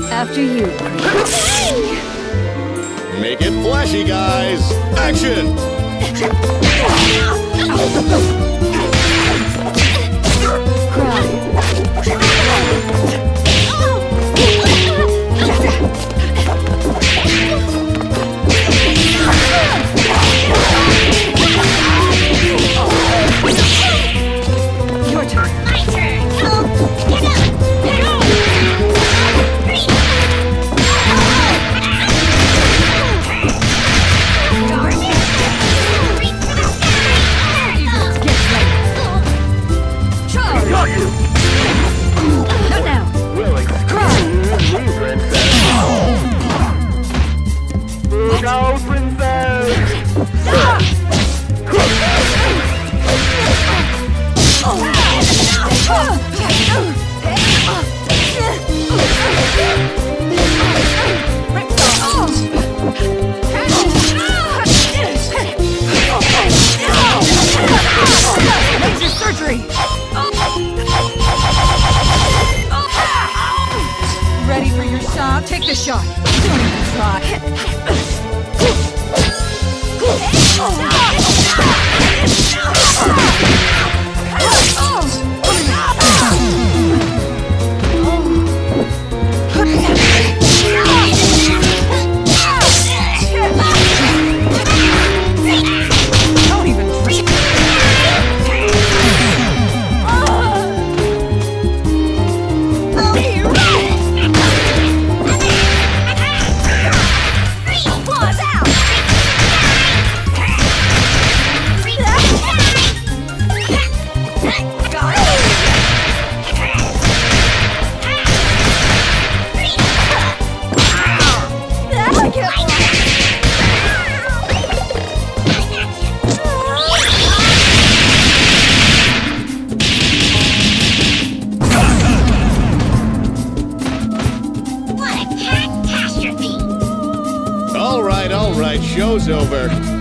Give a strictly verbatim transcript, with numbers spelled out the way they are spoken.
After you, Creep. Make it flashy, guys! Action! Your turn. My turn. Get up. Get up. Get ready. Charge. Got you! Not now. We'll excuse me, princess. Look out, princess! Laser surgery. Ready for your shot? Take the shot. Don't even try. Don't even try. Claws out! Got it! I can't. Alright, alright, show's over.